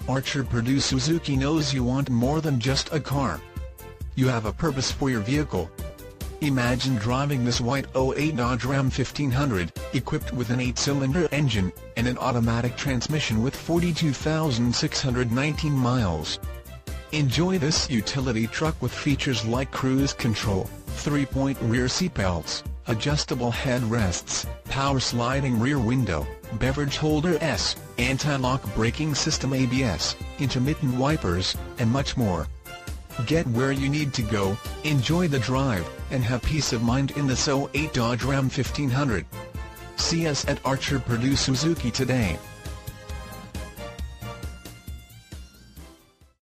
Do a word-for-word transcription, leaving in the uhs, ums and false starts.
Archer-Perdue Suzuki knows you want more than just a car. You have a purpose for your vehicle. Imagine driving this white oh eight Dodge Ram fifteen hundred, equipped with an eight-cylinder engine, and an automatic transmission with forty-two thousand six hundred nineteen miles. Enjoy this utility truck with features like cruise control, three-point rear seatbelts, adjustable headrests, power sliding rear window, beverage holder S, anti-lock braking system A B S, intermittent wipers, and much more. Get where you need to go, enjoy the drive, and have peace of mind in this oh eight Dodge Ram fifteen hundred. See us at Archer-Perdue Suzuki today.